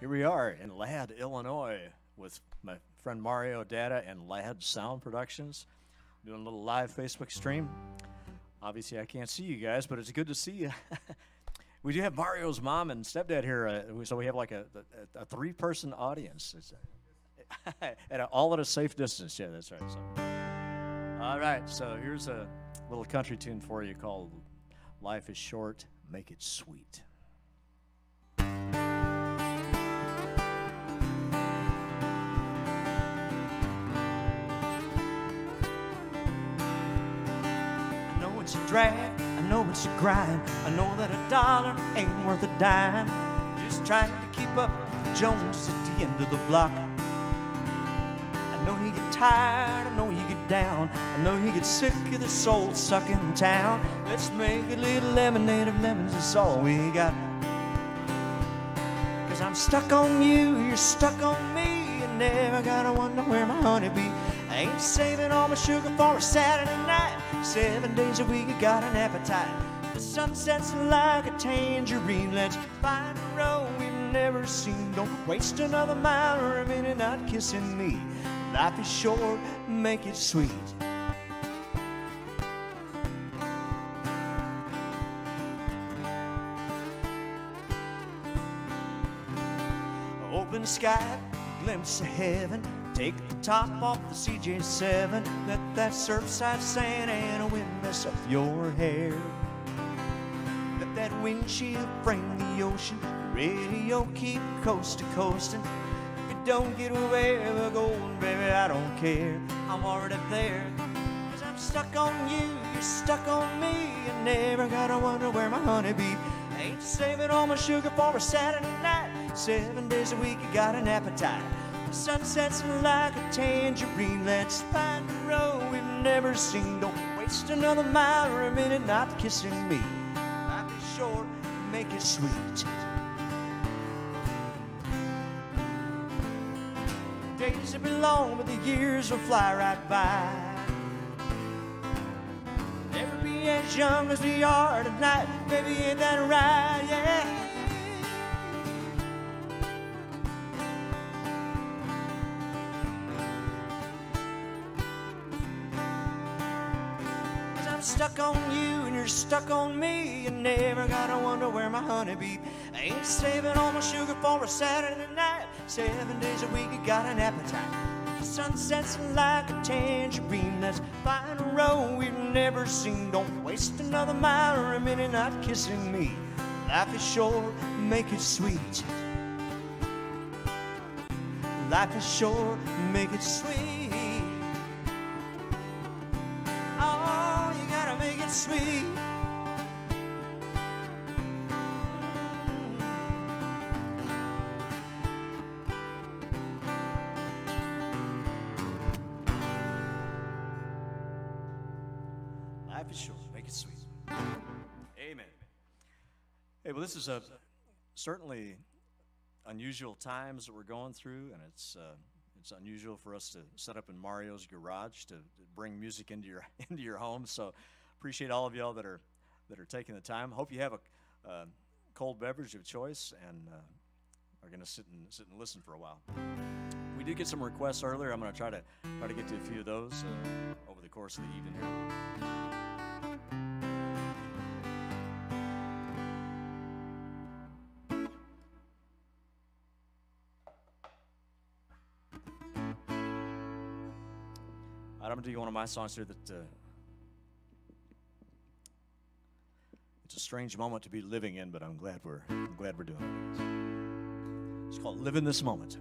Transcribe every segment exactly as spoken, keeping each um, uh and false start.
Here we are in Ladd, Illinois, with my friend Mario Data and Ladd Sound Productions, doing a little live Facebook stream. Obviously, I can't see you guys, but it's good to see you. We do have Mario's mom and stepdad here, uh, so we have like a, a, a three-person audience. It's a, at a, all at a safe distance. Yeah, that's right. So. All right, so here's a little country tune for you called Life is Short, Make It Sweet. It's a drag, I know it's a grind. I know that a dollar ain't worth a dime. Just trying to keep up with the Joneses at the end of the block. I know you get tired, I know you get down. I know you get sick of the soul-sucking town. Let's make a little lemonade of lemons, that's all we got. Cause I'm stuck on you, you're stuck on me. You never gotta wonder where my honey be. I ain't saving all my sugar for a Saturday night. Seven days a week, I got an appetite. The sun sets like a tangerine. Let's find a road we've never seen. Don't waste another mile or a minute not kissing me. Life is short, make it sweet. Open sky, glimpse of heaven. Take the top off the C J seven. Let that surfside sand and a wind mess up your hair. Let that windshield frame the ocean. Radio keep coast to coasting. If you don't get where we're going, baby, I don't care. I'm already there. Cause I'm stuck on you, you're stuck on me. You never gotta wonder where my honey be. I ain't saving all my sugar for a Saturday night. Seven days a week, you got an appetite. Sunsets like a tangerine. Let's find a road we've never seen. Don't waste another mile or a minute not kissing me. Life is short, make it sweet. Days will be long, but the years will fly right by. Never be as young as we are tonight. Baby, ain't that right? Yeah. Stuck on you and you're stuck on me. You never gotta wonder where my honey be. I ain't saving all my sugar for a Saturday night. Seven days a week, you got an appetite. The sun sets like a tangerine. Let's find a road we've never seen. Don't waste another mile or a minute not kissing me. Life is short, make it sweet. Life is short, make it sweet. Sweet. Life is short, make it sweet. Amen. Hey, well, this is a certainly unusual times that we're going through, and it's uh, it's unusual for us to set up in Mario's garage to, to bring music into your into your home. So. Appreciate all of y'all that are that are taking the time. Hope you have a uh, cold beverage of choice and uh, are going to sit and sit and listen for a while. We did get some requests earlier. I'm going to try to try to get to a few of those uh, over the course of the evening here. All right, I'm going to do one of my songs here that. Uh, It's a strange moment to be living in, but I'm glad we're I'm glad we're doing it. It's called Live in This Moment.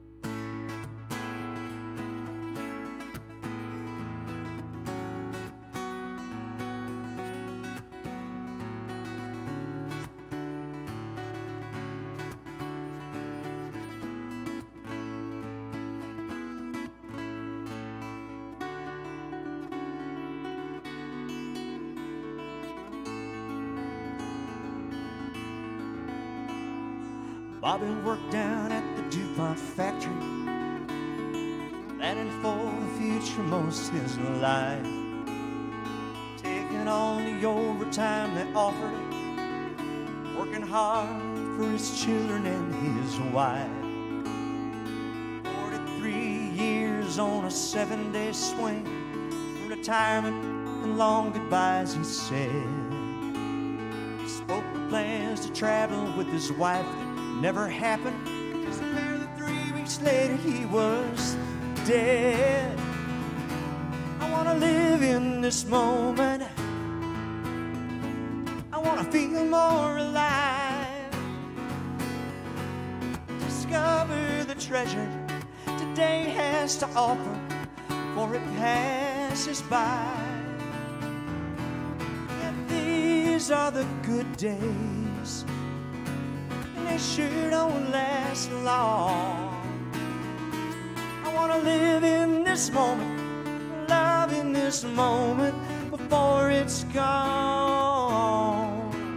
Bobby worked down at the DuPont factory, planning for the future most of his life, taking on the overtime they offered him, working working hard for his children and his wife. forty-three years on a seven-day swing, retirement and long goodbyes, he said. He spoke of plans to travel with his wife that never happened. Just a pair of three weeks later, he was dead. I want to live in this moment. I want to feel more alive. Discover the treasure today has to offer, for it passes by. And these are the good days, and they sure don't last long. I want to live in this moment, love in this moment before it's gone.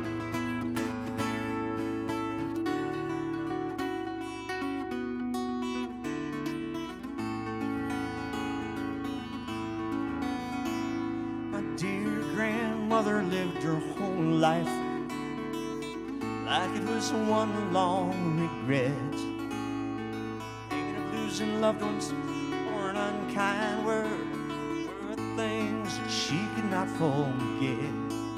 My dear grandmother lived her whole life like it was one long regret, thinking of losing loved ones or an unkind word were things that she could not forget.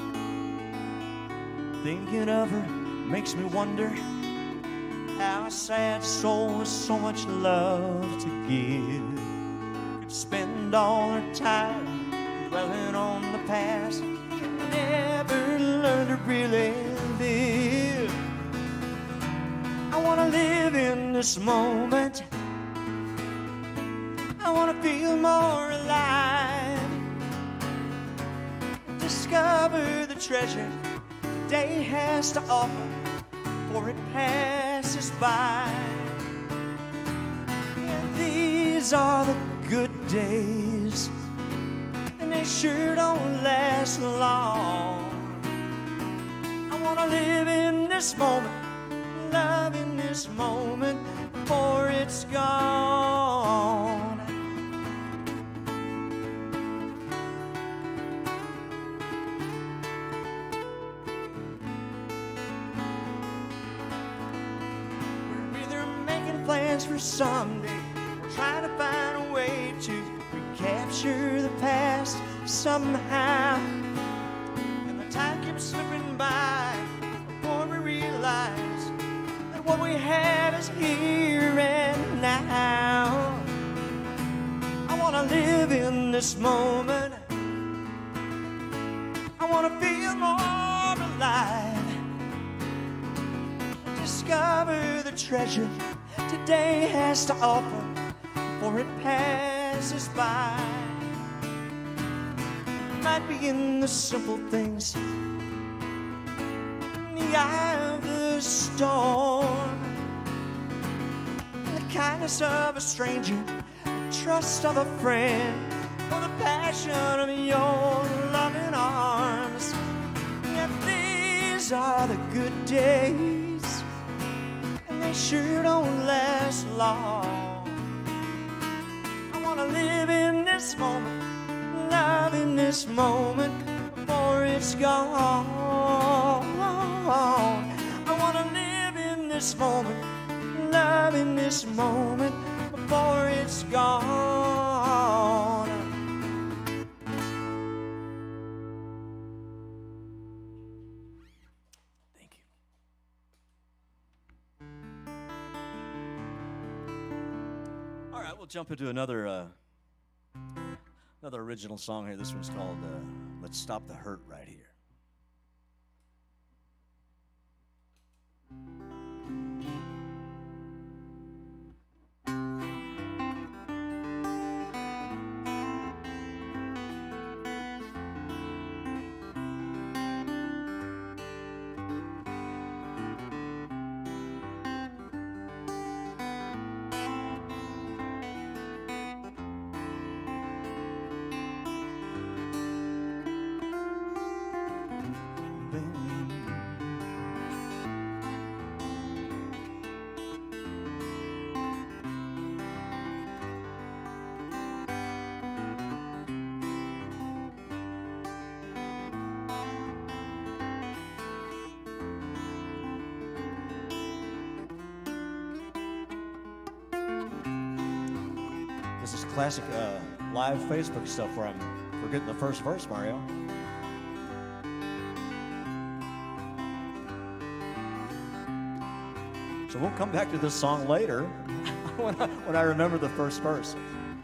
Thinking of her makes me wonder how a sad soul with so much love to give could spend all her time dwelling on the past and never learn to really live. I want to live in this moment. I want to feel more alive. Discover the treasure day has to offer, for it passes by. And these are the good days, and they sure don't last long. I want to live in this moment, love in this moment before it's gone. Plans for someday, we're trying to find a way to recapture the past somehow. And the time keeps slipping by before we realize that what we had is here and now. I want to live in this moment. I want to feel more alive. Discover the treasure today has to offer, for it passes by. Might be in the simple things, in the eye of the storm, in the kindness of a stranger, the trust of a friend, or the passion of your loving arms. Yet these are the good days, they sure don't last long. I want to live in this moment, love in this moment before it's gone. I want to live in this moment, love in this moment before it's gone. We'll jump into another uh, another original song here. This one's called uh, Let's Stop the Hurt Right Here. classic uh, live Facebook stuff where I'm forgetting the first verse, Mario. So we'll come back to this song later when, I, when I remember the first verse.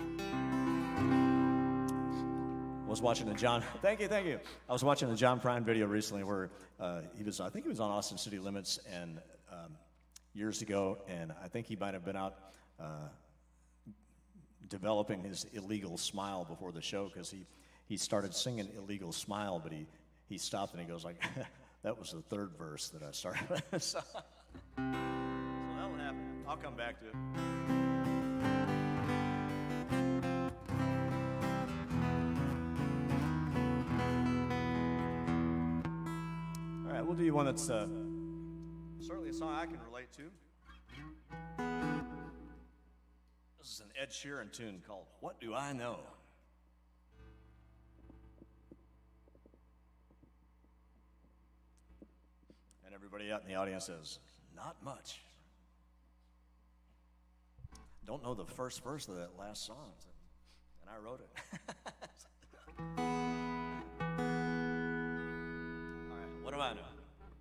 I was watching a John, thank you, thank you. I was watching a John Prine video recently where uh, he was, I think he was on Austin City Limits and um, years ago, and I think he might have been out uh, developing his illegal smile before the show, because he, he started singing Illegal Smile, but he, he stopped and he goes like, that was the third verse that I started with. so, so that'll happen. I'll come back to it. All right, we'll do one that's uh, certainly a song I can relate to. This is an Ed Sheeran tune called What Do I Know? And everybody out in the audience says, not much. Don't know the first verse of that last song, and I wrote it. All right, what do I know?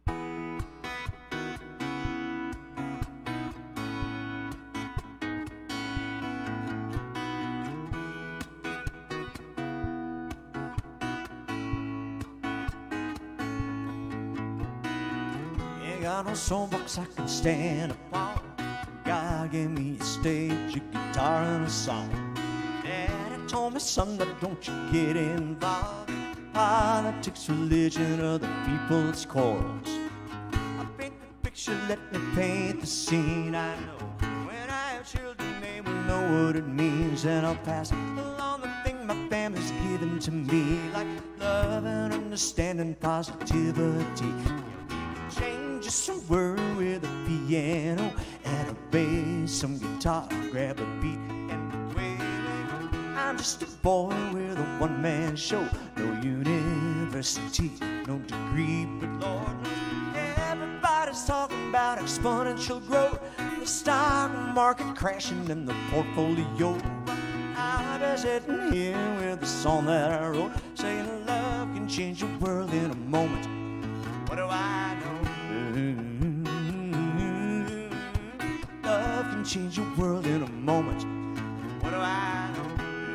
Got no soapbox I can stand upon. God gave me a stage, a guitar, and a song. Daddy told me, son, that don't you get involved. Politics, religion, other people's quarrels. I paint the picture, let me paint the scene. I know when I have children, they will know what it means, and I'll pass along the thing my family's given to me, like love and understanding, positivity. Just a word with a piano and a bass, some guitar, grab a beat and away we go. I'm just a boy with a one-man show, no university, no degree, but Lord knows everybody's talking about exponential growth, the stock market crashing and the portfolio. I'm just sitting here with a song that I wrote, saying love can change the world in a moment. What do I know? Love can change the world in a moment. What do I know?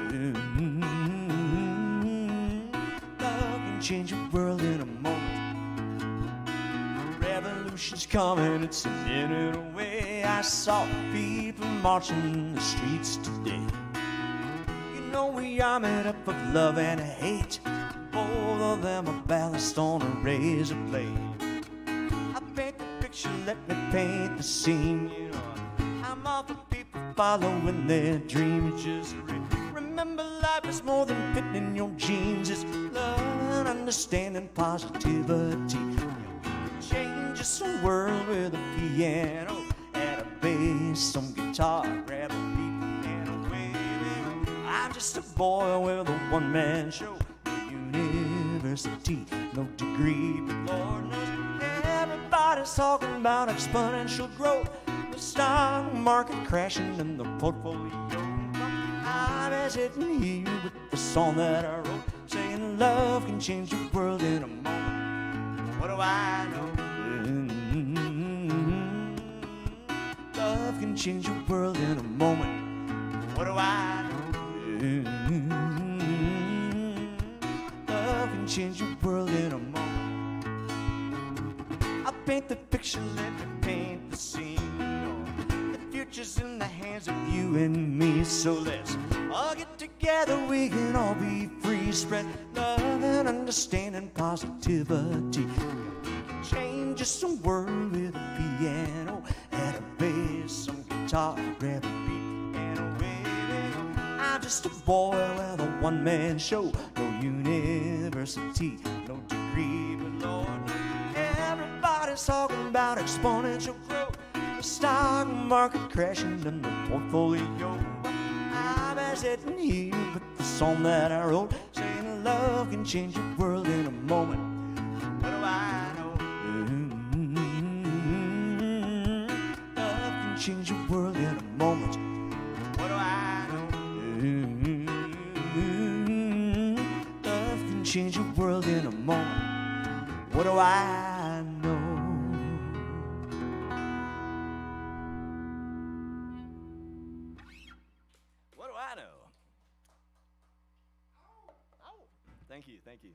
Love can change the world in a moment. Revolution's coming, it's a minute away. I saw people marching in the streets today. You know we are made up of love and hate. Both of them are balanced on a razor blade. Let me paint the scene, you know. I'm all for people following their dreams. Just remember, life is more than fitting in your jeans. It's love and understanding, positivity. Change this world with a piano and a bass, some guitar, grab a beat and away we go. I'm just a boy with a one-man show, no university, no degree, but Lord knows everybody's talking about exponential growth, the stock market crashing and the portfolio. I'm sitting here with the song that I wrote, saying love can change the world in a moment. What do I know? Mm-hmm. Love can change the world in a moment. What do I know? Mm-hmm. Love can change the world in a moment. Paint the picture, let me paint the scene. The future's in the hands of you and me, so let's all get together, we can all be free. Spread love and understanding, positivity. Change just some world with a piano and a bass, some guitar, grab a beat and away we go. I'm just a boy with a one-man show, no university, no degree, but Lord knows everybody's talking about exponential growth, the stock market crashing and the portfolio. I'm sitting here with the song that I wrote, saying love can change the world in a moment. What do I know? Mm-hmm. Love can change the world in a moment. What do I know? Mm-hmm. Thank you.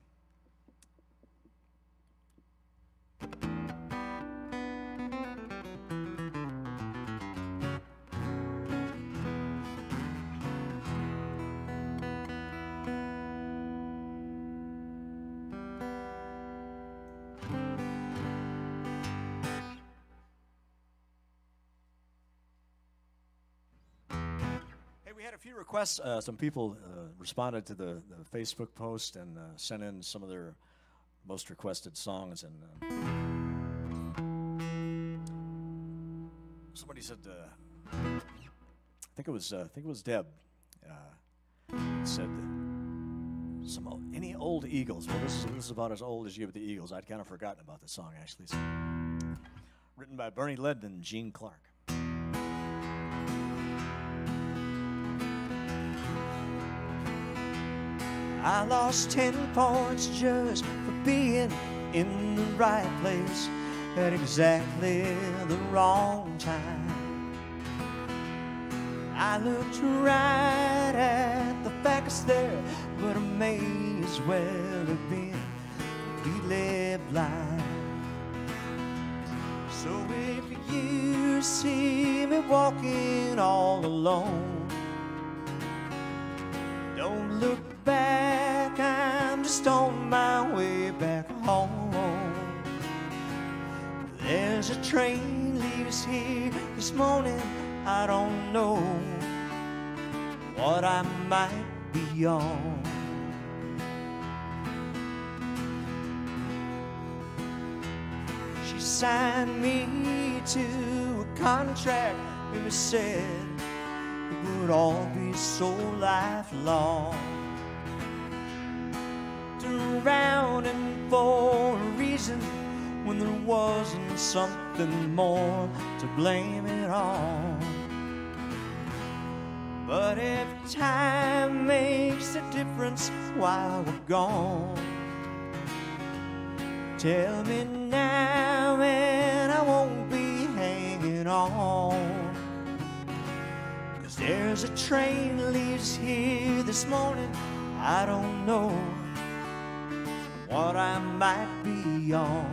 We had a few requests. Uh, some people uh, responded to the, the Facebook post and uh, sent in some of their most requested songs. And uh, somebody said, uh, I think it was, uh, I think it was Deb, uh, said some old, any old Eagles. Well, this is this is about as old as you with the Eagles. I'd kind of forgotten about the song actually. So, written by Bernie Leadon and Gene Clark. I lost ten points just for being in the right place at exactly the wrong time. I looked right at the facts there, but I may as well have been completely blind. So if you see me walking all alone, don't look back, I'm just on my way back home. There's a train leaves here this morning, I don't know what I might be on. She signed me to a contract, maybe said it would all be so lifelong. Around and for a reason when there wasn't something more to blame it on. But if time makes a difference while we're gone, tell me now and I won't be hanging on. 'Cause there's a train leaves here this morning, I don't know what I might be on.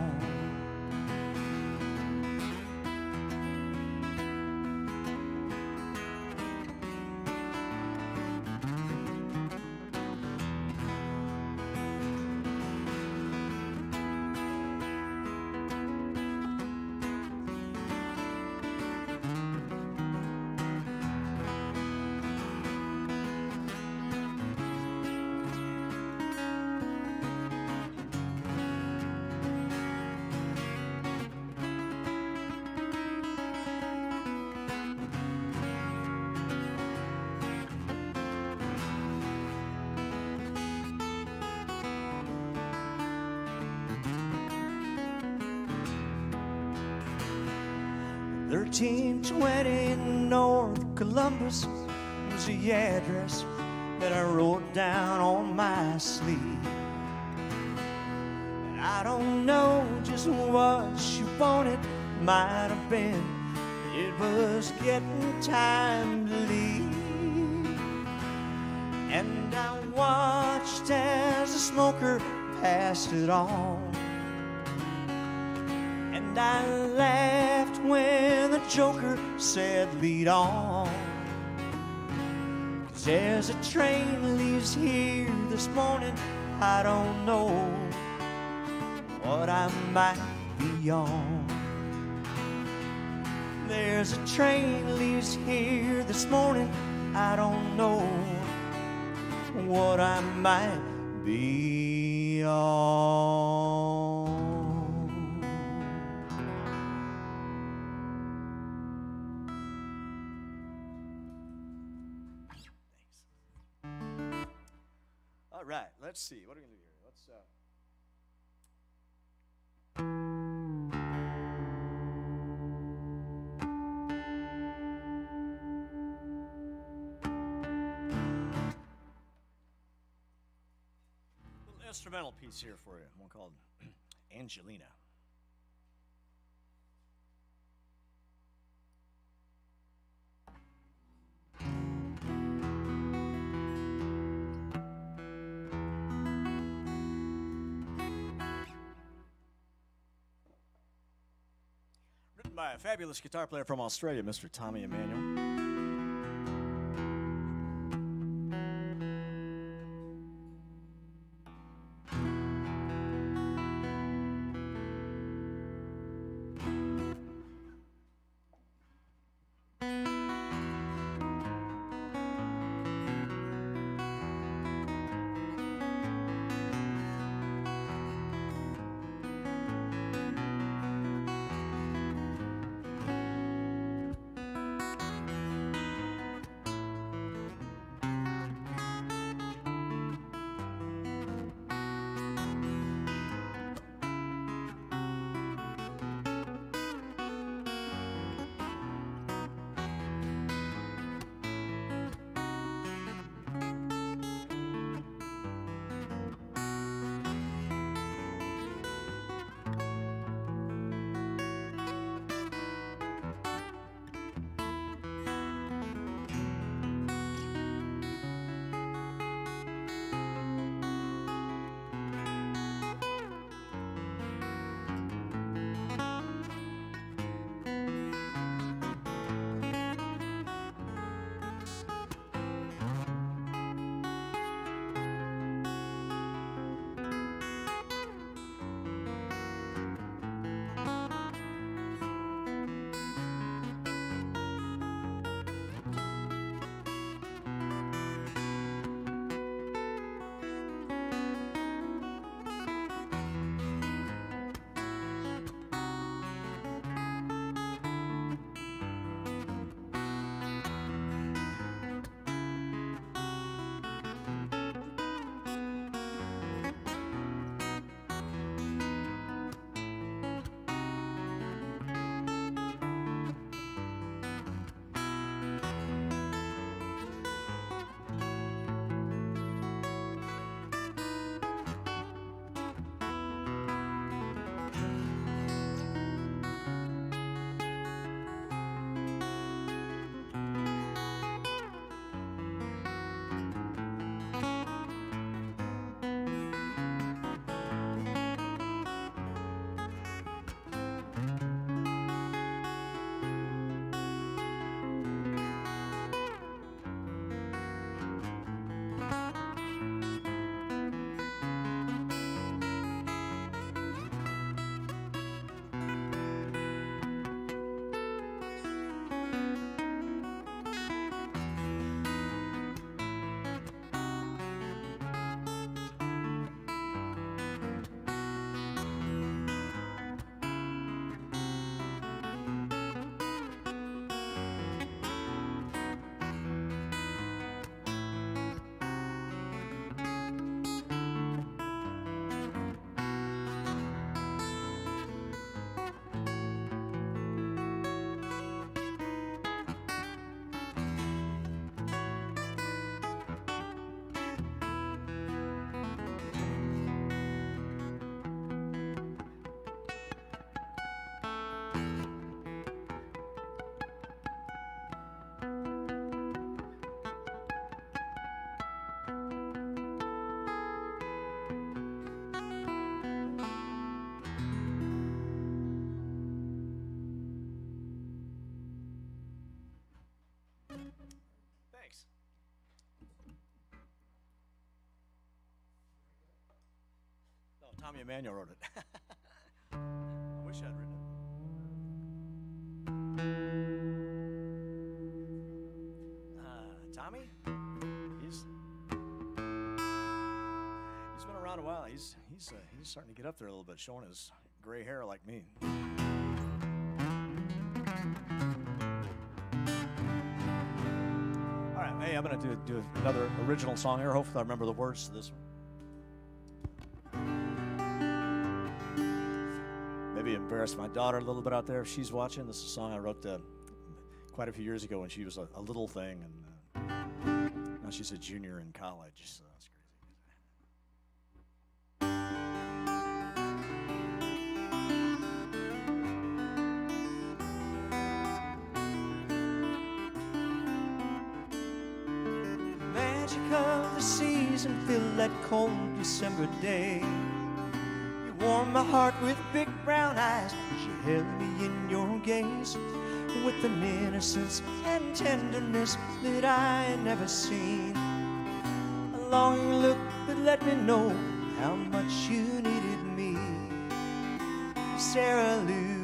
thirteen twenty North Columbus was the address that I wrote down on my sleeve. And I don't know just what she wanted, might have been it was getting time to leave. And I watched as the smoker passed it on, and I laughed when the joker said lead on. 'Cause there's a train leaves here this morning, I don't know what I might be on. There's a train leaves here this morning, I don't know what I might be on. All right, let's see. What are we going to do here? Let's. Uh... little instrumental piece here for you, one called Angelina. by a fabulous guitar player from Australia, Mister Tommy Emmanuel. Tommy Emmanuel wrote it. I wish I'd written it. Uh, Tommy, he's he's been around a while. He's he's uh, he's starting to get up there a little bit, showing his gray hair like me. All right, hey, I'm gonna do do another original song here. Hopefully, I remember the words to this one. Maybe embarrass my daughter a little bit out there if she's watching. This is a song I wrote uh, quite a few years ago when she was a, a little thing, and uh, now she's a junior in college, so that's crazy. Magic of the season, feel that cold December day. You warmed my heart with big brown eyes. She held me in your gaze with an innocence and tenderness that I had never seen. A longing look that let me know how much you needed me. Sarah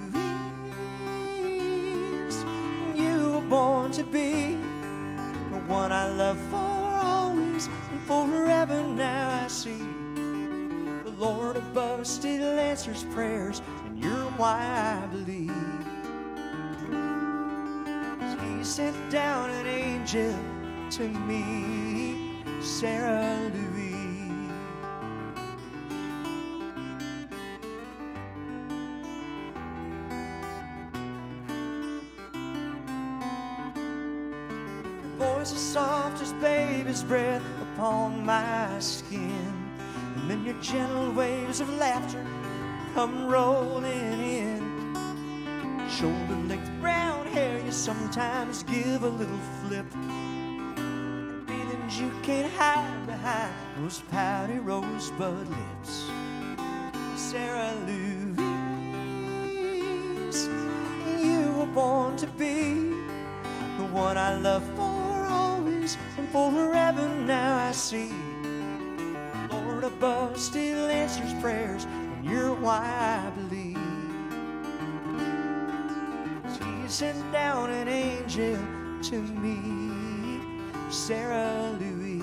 Louise, you were born to be the one I love for always and forever. Now I see the Lord above still answers prayers, and you're why I believe. He sent down an angel to me, Sarah Louise. Your voice is soft as baby's breath upon my skin, and then your gentle waves of laughter come rolling in. Shoulder-length brown hair, you sometimes give a little flip, and feelings you can't hide behind those pouty rosebud lips. Sarah Louise, you were born to be the one I love for always and forever. Now I see the Lord above still answers prayers, and you're why I believe. Sent down an angel to me, Sarah Louise.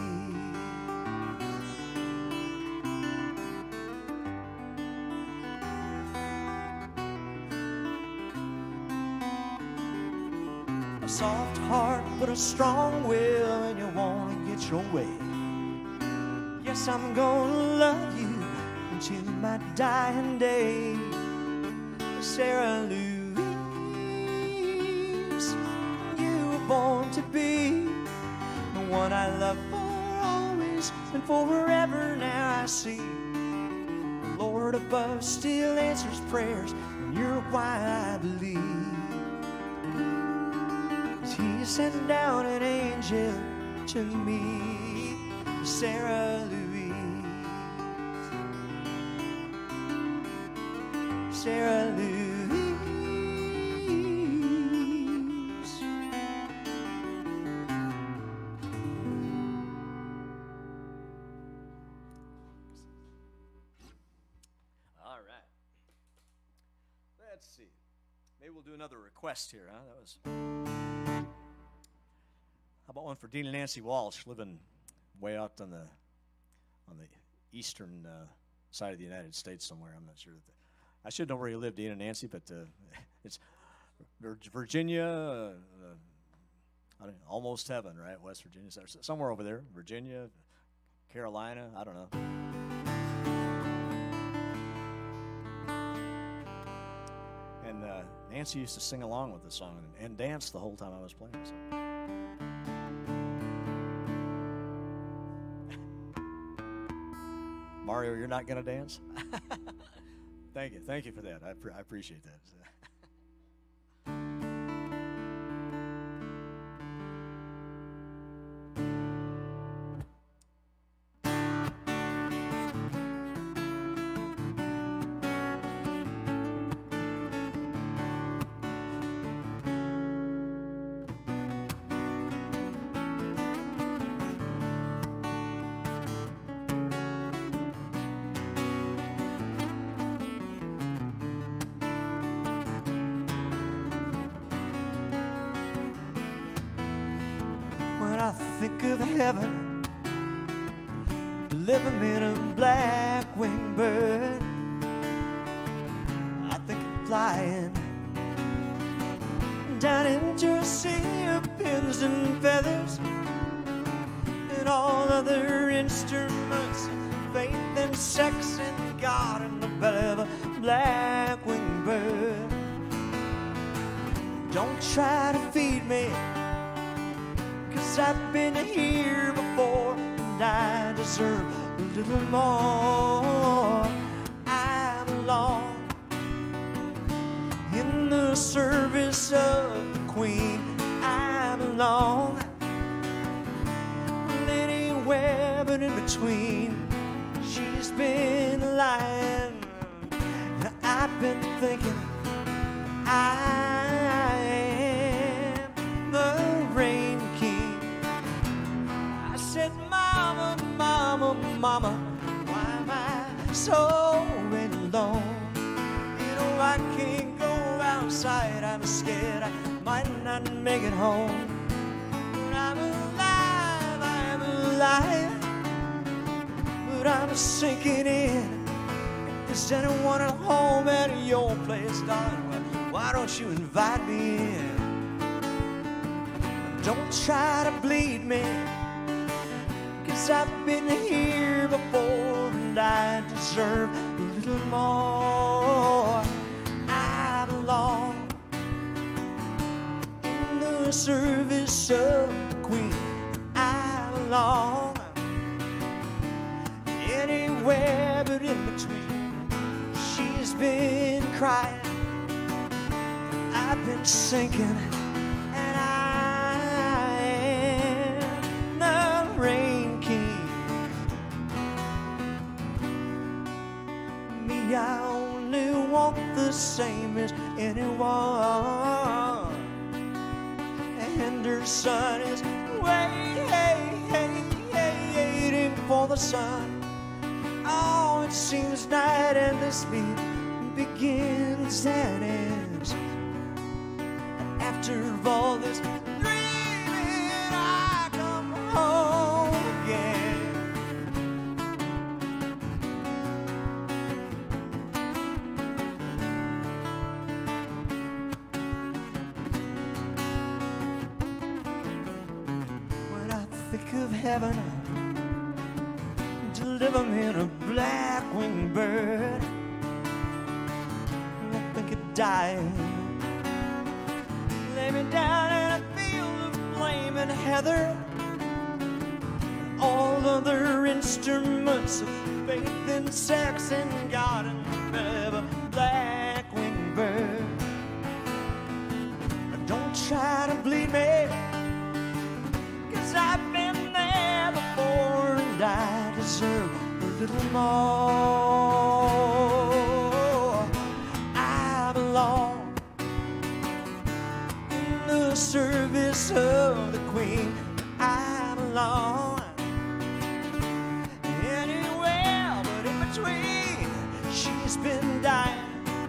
A soft heart but a strong will, and you wanna get your way. Yes, I'm gonna love you until my dying day, Sarah Louise. Born to be the one I love for always and forever. Now I see the Lord above still answers prayers, and you're why I believe. He sent down an angel to me, Sarah Louise. Sarah Louise. Let's see. Maybe we'll do another request here, huh? That was. How about one for Dean and Nancy Walsh, living way out on the on the eastern uh, side of the United States somewhere. I'm not sure. That the, I should know where you live, Dean and Nancy, but uh, it's Virginia, uh, uh, I don't know, almost heaven, right? West Virginia, somewhere over there. Virginia, Carolina, I don't know. And uh, Nancy used to sing along with the song and, and dance the whole time I was playing. So. Mario, you're not going to dance? Thank you. Thank you for that. I, pre I appreciate that. I think of heaven, living in a black-winged bird. I think of flying down into a sea of pins and feathers and all other instruments, faith and sex and God in the belly of a black-winged bird. Don't try to feed me, 'cause I've been here before and I deserve a little more. I belong in the service of the Queen. I belong anywhere but in between. She's been lying I've been thinking I am the Rain King. I said, Mama, Mama, Mama, why am I so alone? You know I can't go outside, I'm scared I might not make it home. But I'm alive, I'm alive, but I'm sinking in. Is anyone at home at your place, darling? Well, why don't you invite me in? Don't try to bleed me, 'cause I've been here before and I deserve a little more. I belong in the service of the Queen. I belong anywhere but in between. She's been crying, I've been sinking, and I am the Rain King. Me, I only want the same as anyone, and her son is waiting for the sun. Oh, it seems night endlessly begins and ends. After all this dreaming, I come home again. When I think of heaven, deliver me in a black-winged bird. I think of dying. Lay me down in a field of flame and heather. All other instruments of faith and sex and God and forever. Black-winged bird. Don't try to bleed me, 'cause I've been there before and I deserve a little more. I belong in the service of the Queen. I belong anywhere but in between. She's been dying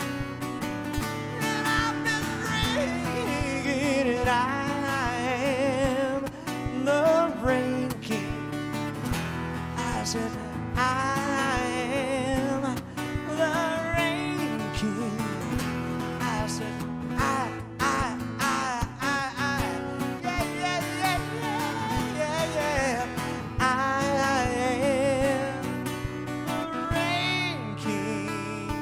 and I've been drinking, and I am the Rain King. I said, I am the Rain King. I said, I, I, I, I, I, yeah, yeah, yeah, yeah, yeah, yeah. I am the Rain King.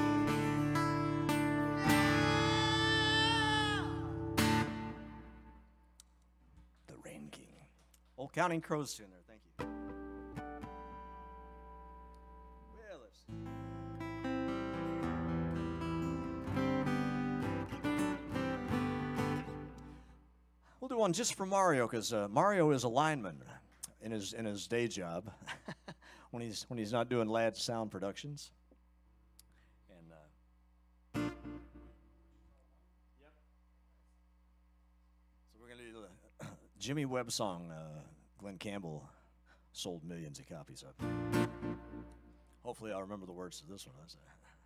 The Rain King. Old Counting Crows tune there. Thank you. We'll do one just for Mario, because uh, Mario is a lineman in his in his day job when he's when he's not doing Ladd Sound Productions. And uh, yep. So we're gonna do the Jimmy Webb song. Uh, Glenn Campbell sold millions of copies of. Hopefully, I'll remember the words to this one. That's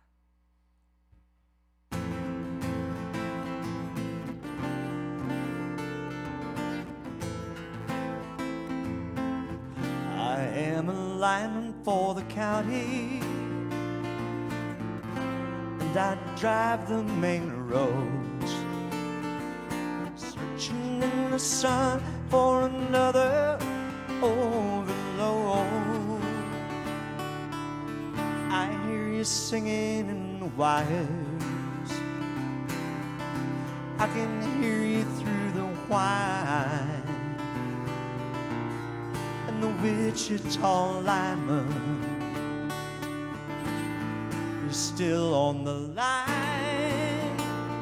I am a lineman for the county, and I drive the main roads, searching in the sun for another overload. I hear you singing in the wires, I can hear you through the whine. The Wichita lineman is still on the line.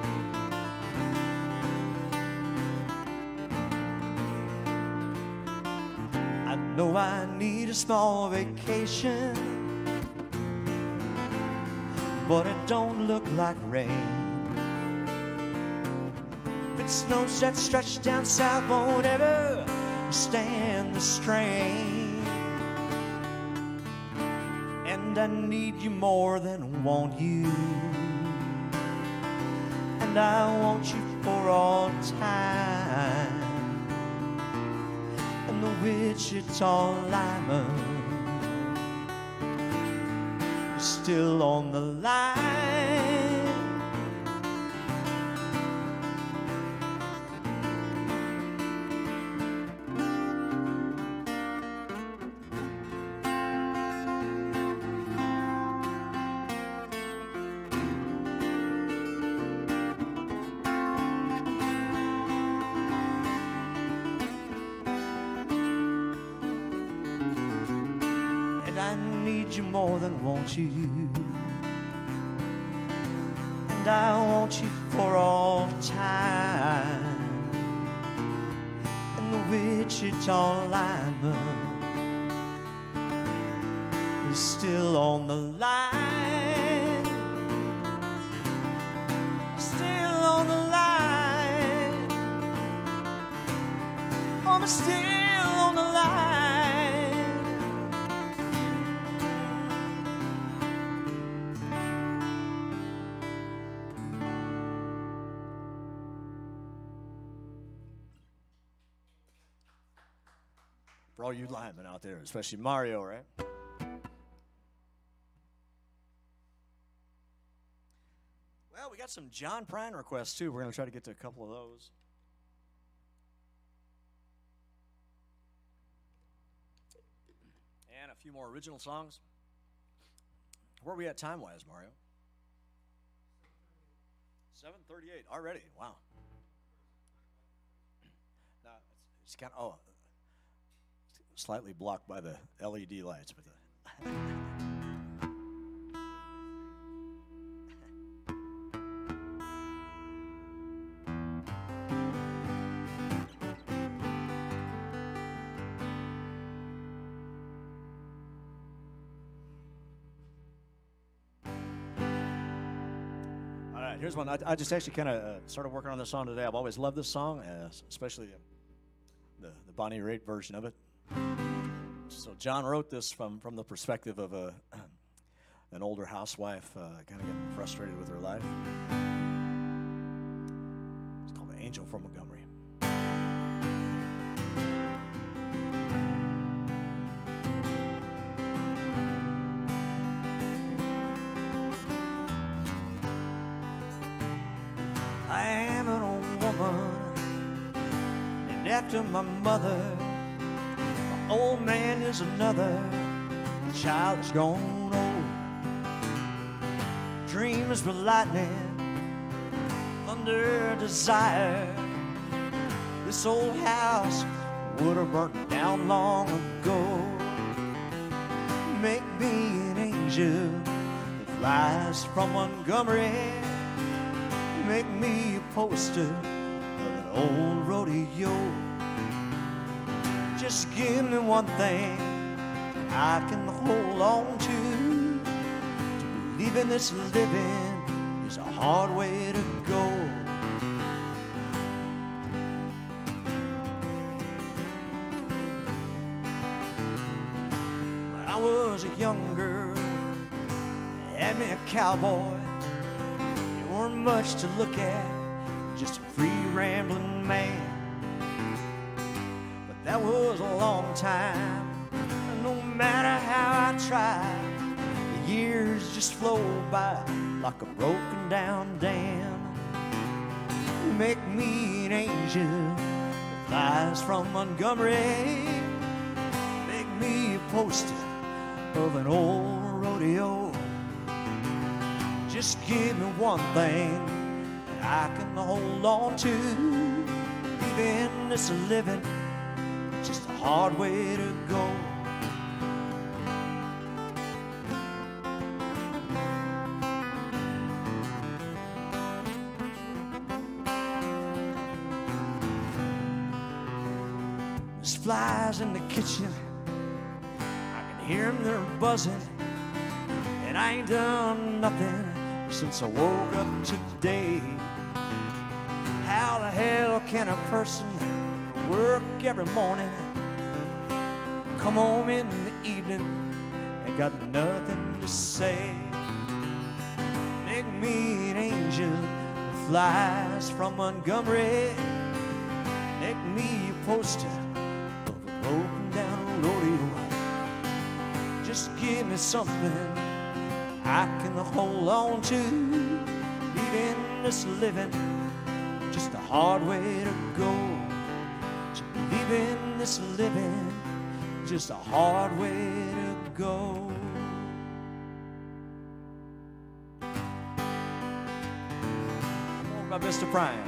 I know I need a small vacation, but it don't look like rain. If it snows that stretch down south, won't ever stand the strain. And I need you more than want you, and I want you for all time. And the Wichita lineman is still on the line. I need you more than want you, and I want you for all time. And the Wichita lineman is still on the line, still on the line. I'm still on the line. For all you linemen out there, especially Mario, right? Well, we got some John Prine requests, too. We're going to try to get to a couple of those. And a few more original songs. Where are we at time-wise, Mario? seven thirty-eight already. Wow. Now, it's kind of... Oh. Slightly blocked by the L E D lights, but the all right, here's one. I, I just actually kind of uh, started working on this song today. I've always loved this song, uh, especially the, the Bonnie Raitt version of it. So John wrote this from, from the perspective of a, an older housewife uh, kind of getting frustrated with her life. It's called Angel from Montgomery. I am an old woman, and after my mother, old man is another, the child is grown old. Dreams were lightning, thunder, desire. This old house would have burnt down long ago. Make me an angel that flies from Montgomery. Make me a poster of an old rodeo. Just give me one thing I can hold on to. To believe in this living is a hard way to go. When I was a young girl, had me a cowboy. You weren't much to look at, just a free rambling man. That was a long time, and no matter how I tried, the years just flowed by like a broken down dam. Make me an angel that flies from Montgomery. Make me a poster of an old rodeo. Just give me one thing that I can hold on to. Even this living, just a hard way to go. There's flies in the kitchen, I can hear them, they're buzzing, and I ain't done nothing since I woke up today. How the hell can a person work every morning, come home in the evening, and got nothing to say? Make me an angel that flies from Montgomery. Make me a poster of a broken down rodeo. Just give me something I can hold on to. Leaving this living just a hard way to go. Leaving this living just a hard way to go. Come on, by Mister Prime.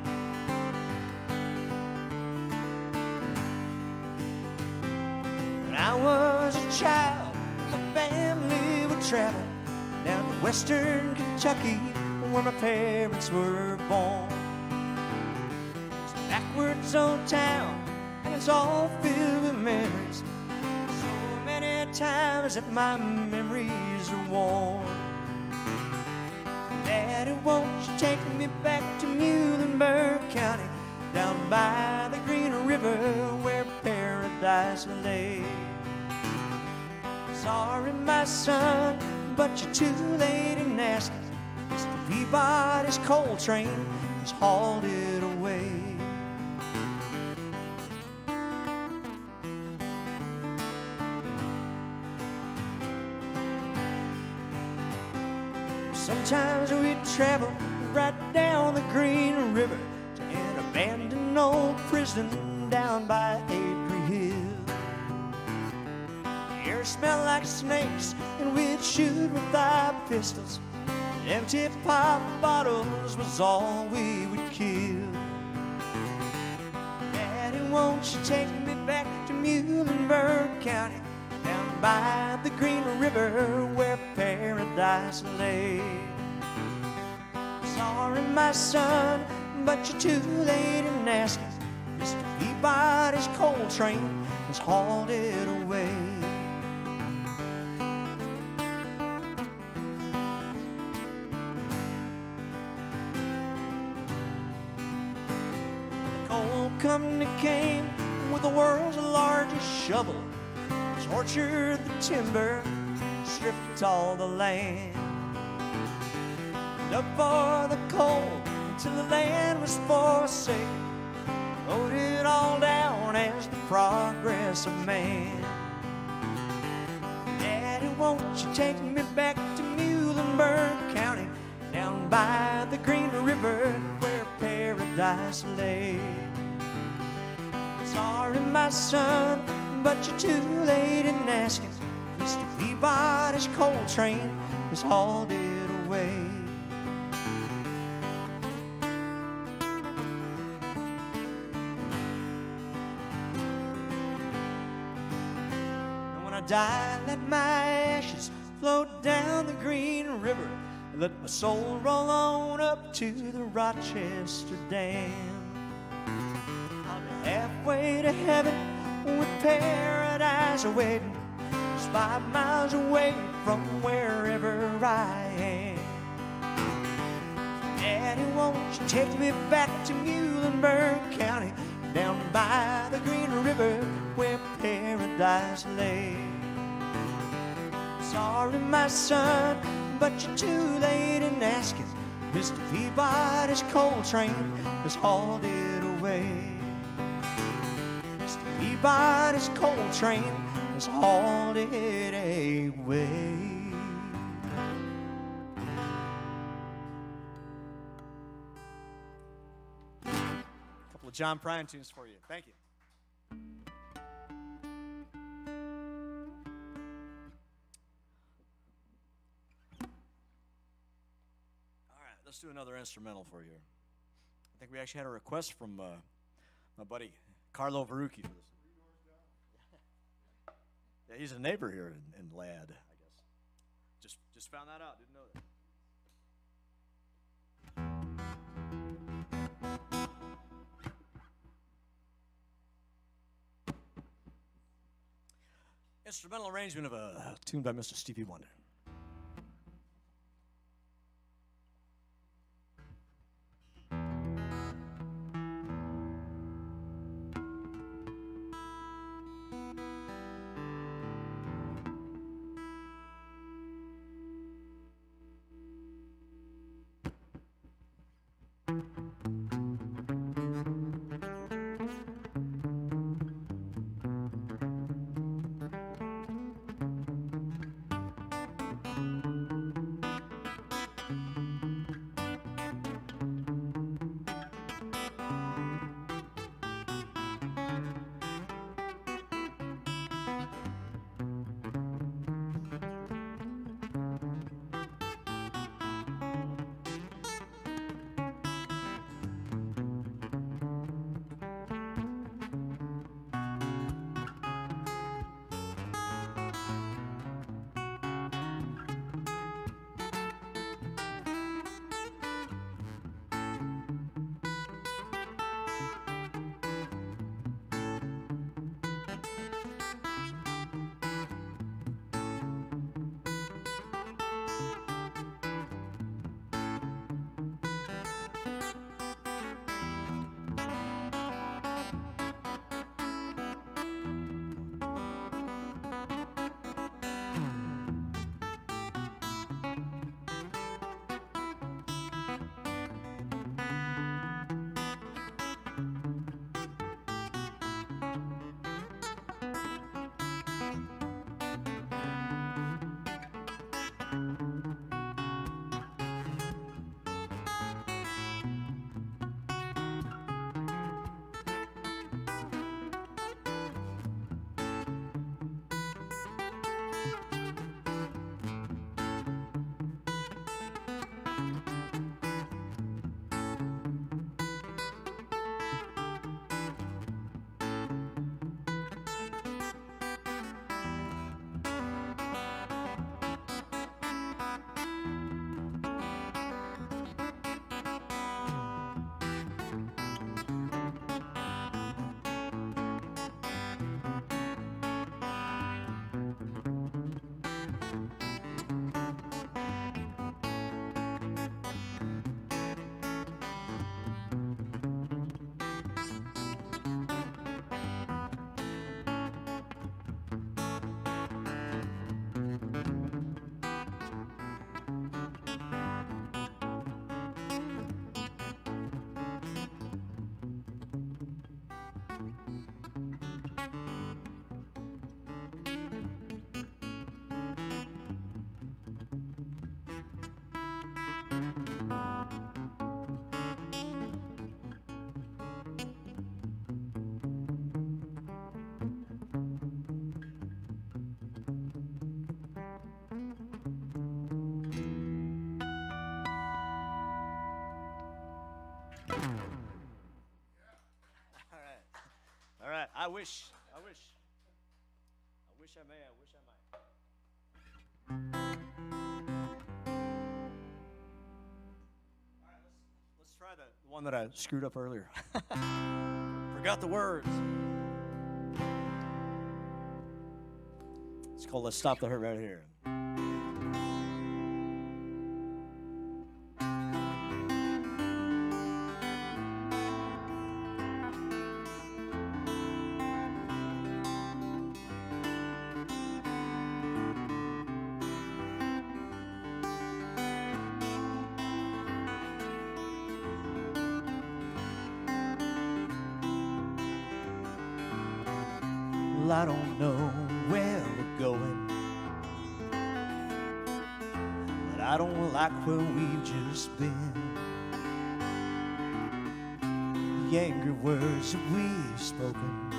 When I was a child, my family would travel down to western Kentucky, where my parents were born. It's a backwards old town, and it's all filled with memories. So many times that my memories are worn. Daddy, won't you take me back to Muhlenberg County, down by the Green River where paradise lay? Sorry, my son, but you're too late in asking. Mister Peabody's coal train has hauled it away. Sometimes we travel right down the Green River to an abandoned old prison down by Adrie Hill. The air smelled like snakes, and we'd shoot with our pistols. Empty pop bottles was all we would kill. Daddy, won't you take me back to Muhlenberg County, down by the Green River where paradise lay? Sorry, my son, but you're too late in asking. Mister Peabody's coal train has hauled it away. The coal company came with the world's largest shovel, tortured the timber, stripped all the land. Up for the coal until the land was forsaken, wrote it all down as the progress of man. Daddy, won't you take me back to Muhlenberg County, down by the Green River where paradise lay? Sorry, my son, but you're too late in asking. Mister Peabody's coal train has hauled it away. Die, let my ashes float down the Green River, and let my soul roll on up to the Rochester Dam. I'll be halfway to heaven with paradise awaiting, just five miles away from wherever I am. Daddy, won't you take me back to Muhlenberg County, down by the Green River where paradise lay? Sorry, my son, but you're too late in asking. Mister Peabody's coal train has hauled it away. Mister Peabody's coal train has hauled it away. A couple of John Prine tunes for you. Thank you. Let's do another instrumental for you. I think we actually had a request from uh, my buddy Carlo Verrucchi for this. Yeah, he's a neighbor here in, in Ladd, I guess. Just just found that out. Didn't know that. Instrumental arrangement of a tune by Mister Stevie Wonder. All right. All right. I wish. I wish. I wish I may. I wish I might. All right. Let's, let's try the one that I screwed up earlier. Forgot the words. It's called Let's Stop the Hurt right here. Well, I don't know where we're going, but I don't like where we've just been. The angry words that we've spoken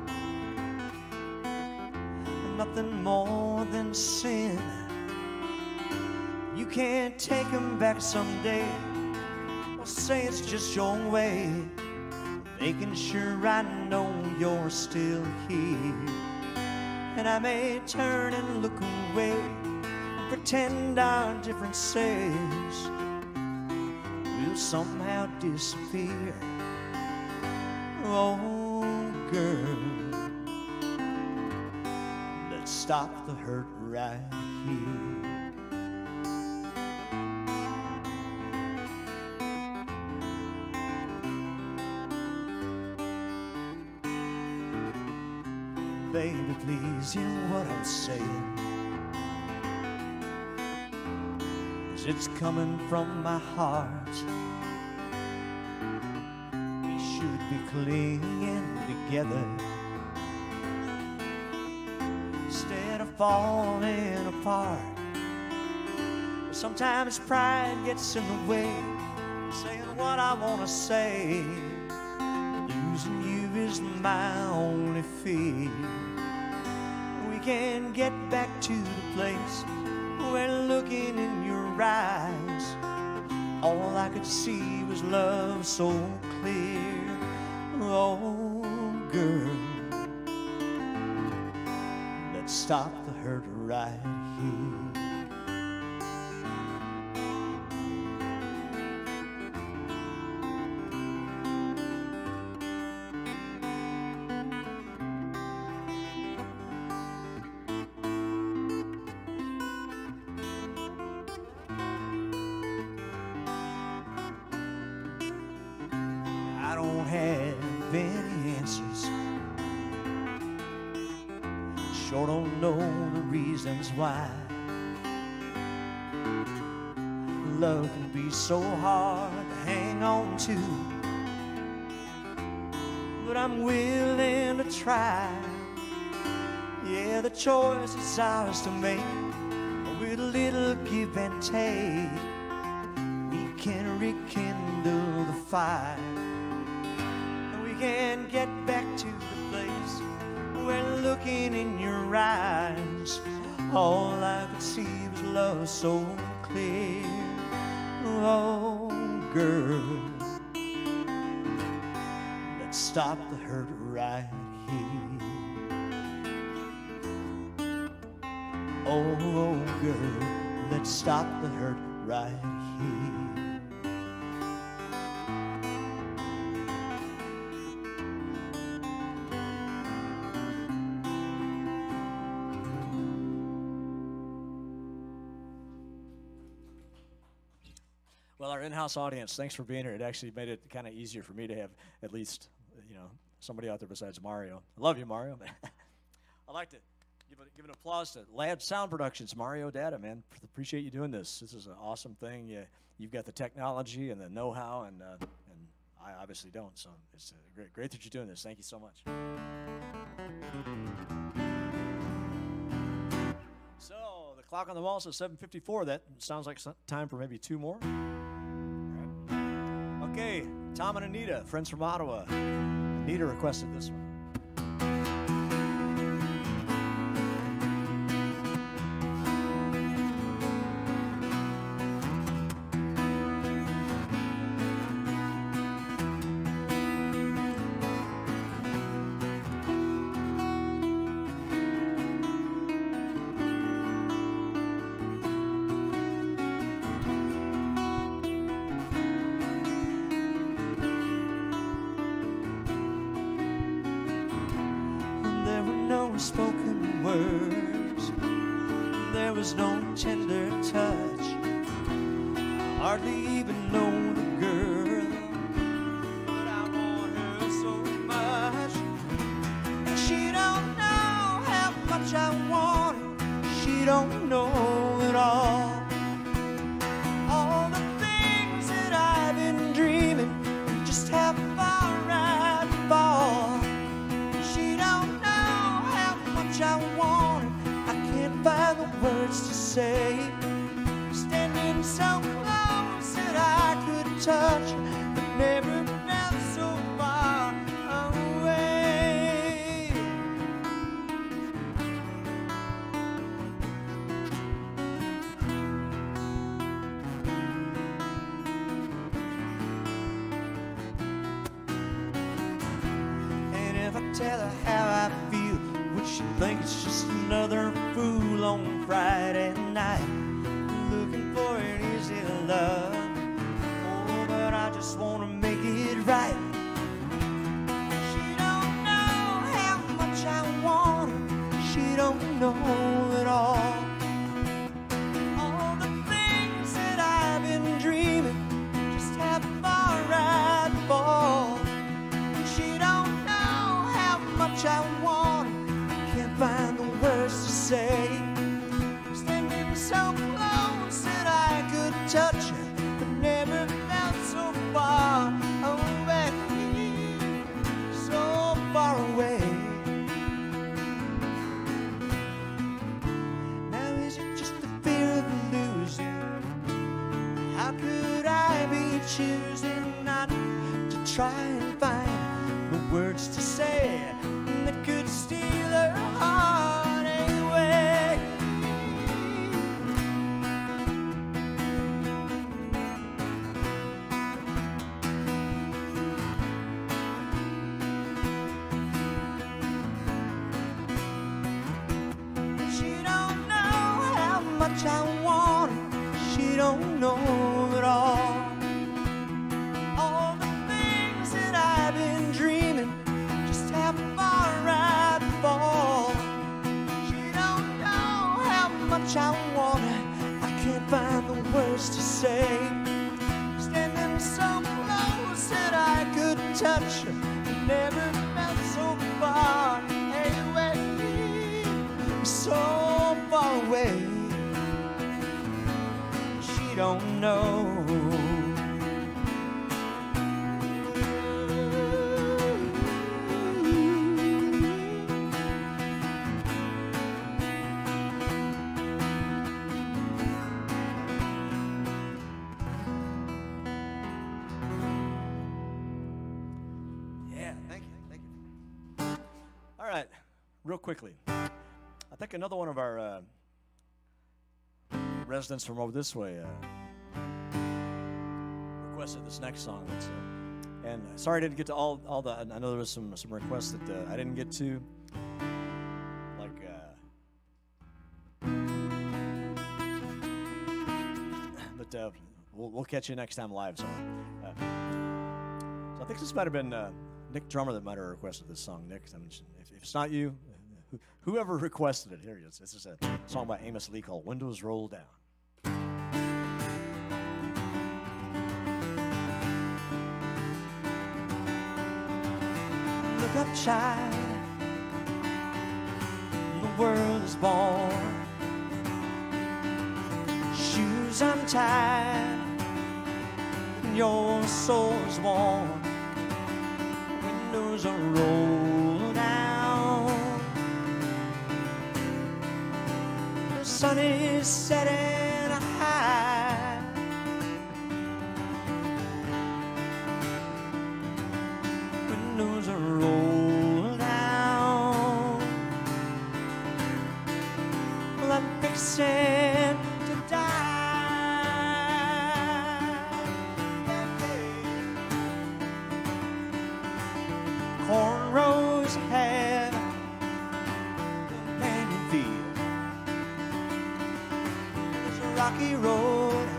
are nothing more than sin. You can't take them back someday, or say it's just your way, making sure I know you're still here. And I may turn and look away, pretend our differences will somehow disappear. Oh, girl, let's stop the hurt right here. Baby, please hear what I'm saying, 'cause it's coming from my heart. We should be clinging together instead of falling apart. Sometimes pride gets in the way, saying what I want to say. Losing you is my only fear. We can get back to the place where, looking in your eyes, all I could see was love so clear. Oh, girl, let's stop the hurt right here. I don't have any answers, sure don't know the reasons why. Love can be so hard to hang on to, but I'm willing to try. Yeah, the choice is ours to make, with a little give and take. We can rekindle the fire, can get back to the place where, looking in your eyes, all I could see was love so clear. Oh, girl, let's stop the hurt right here. Oh, girl, let's stop the hurt right here. Well, our in-house audience, thanks for being here. It actually made it kind of easier for me to have at least, you know, somebody out there besides Mario. I love you, Mario. I'd like to give, a, give an applause to Lad Sound Productions, Mario Data, man. Appreciate you doing this. This is an awesome thing. You, you've got the technology and the know-how, and uh, and I obviously don't. So it's uh, great, great that you're doing this. Thank you so much. So the clock on the wall says seven fifty-four. That sounds like some time for maybe two more. Okay, Tom and Anita, friends from Ottawa. Anita requested this one. no spoken words, there was no tender touch. Hardly even know the girl, but I want her so much. And she don't know how much I want her. She don't know at all. All the things that I've been dreaming, just how far I'd fall. She don't know how much I want her. I can't find the words to say. Standing so close that I could touch her, but never felt so far away. And if I tell her how I feel, would she think it's just another fool on Friday night looking for an easy love? Oh, but I just want to make it right. She don't know how much I want her. She don't know at all. All the things that I've been dreaming, just how far I'd fall. She don't know how much I want her. I can't find the words to say. Standing so close that I could touch her, but never felt so far away, so far away. Now is it just the fear of losing? How could I be choosing not to try and find the words to say that could steal her heart away? She don't know how much I want her. She don't know at all. All the things that I've been dreaming, just how far I'd fall. She don't know how much I want her. I can't find the words to say. Standing so close that I could touch her, never felt so far away, so far away. She don't know. Yeah, thank you, thank you. All right, real quickly. I think another one of our uh, residents from over this way uh, requested this next song. That's, uh, and sorry I didn't get to all, all the, I know there was some, some requests that uh, I didn't get to. Like, uh, but uh, we'll, we'll catch you next time live. So, uh, so I think this might have been uh, Nick Drummer that might have requested this song. Nick, I mean, if, if it's not you, whoever requested it, here it is. This is a song by Amos Lee called Windows Roll Down. Look up, child, the world is born. Shoes untied, your soul is worn. Windows are rolled down. The sun is setting high. Windows are rolled down. Well, I'm fixing to die. Cornrows have companion field. There's a rocky road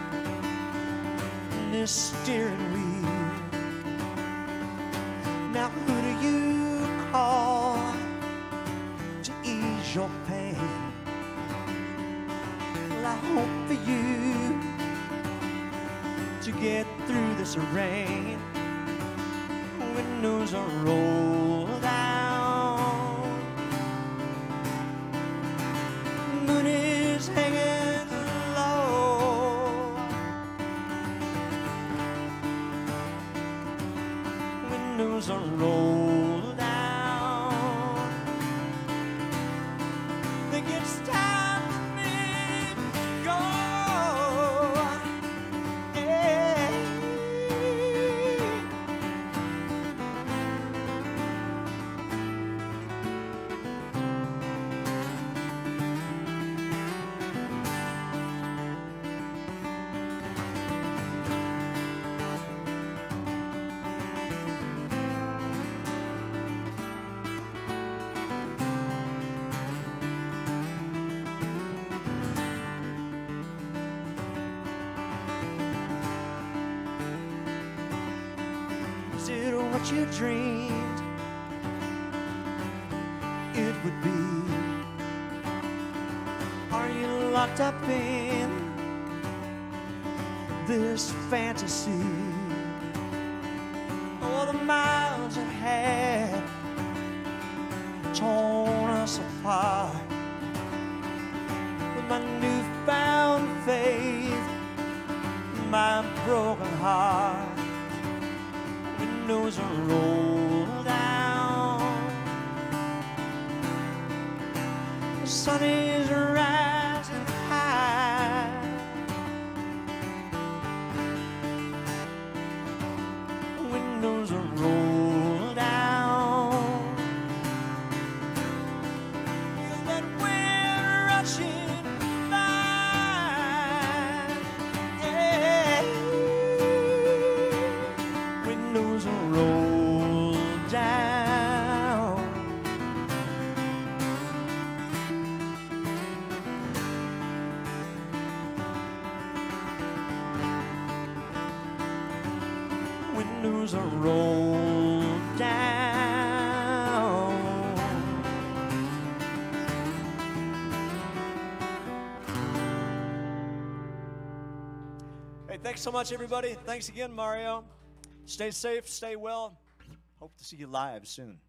and this steering wheel. Now who do you call this rain. Windows are rolled down. Moon is hanging low. Windows are rolled down. Think it's time for me to go. Is it what you dreamed it would be? Are you locked up in this fantasy? Oh, the miles ahead torn us apart. With my newfound faith, my broken heart. Windows are rolled down. The sun is rising high. Windows are rolled down. Feel that wind rushing by. Yeah. Windows are rolled down. Windows are rolled down. Hey, thanks so much, everybody. Thanks again, Mario. Stay safe, stay well. Hope to see you live soon.